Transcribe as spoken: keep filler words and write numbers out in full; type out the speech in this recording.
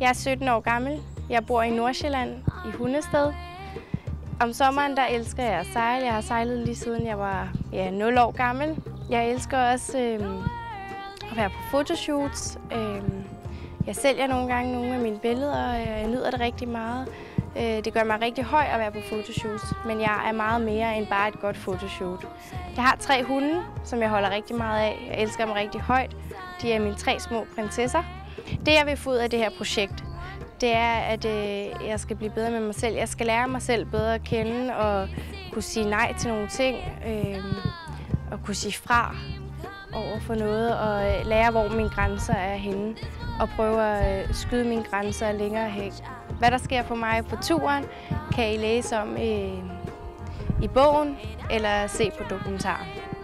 Jeg er sytten år gammel. Jeg bor i Nordsjælland, i Hundested. Om sommeren der elsker jeg at sejle. Jeg har sejlet lige siden jeg var ja, nul år gammel. Jeg elsker også øh, at være på fotoshoots. Øh, jeg sælger nogle gange nogle af mine billeder, og jeg nyder det rigtig meget. Øh, det gør mig rigtig høj at være på fotoshoots, men jeg er meget mere end bare et godt fotoshoot. Jeg har tre hunde, som jeg holder rigtig meget af. Jeg elsker dem rigtig højt. De er mine tre små prinsesser. Det jeg vil få ud af det her projekt, det er, at øh, jeg skal blive bedre med mig selv. Jeg skal lære mig selv bedre at kende og kunne sige nej til nogle ting. Øh, og kunne sige fra over for noget og øh, lære, hvor mine grænser er henne. Og prøve at øh, skyde mine grænser længere hen. Hvad der sker for mig på turen, kan I læse om øh, i bogen eller se på dokumentaren.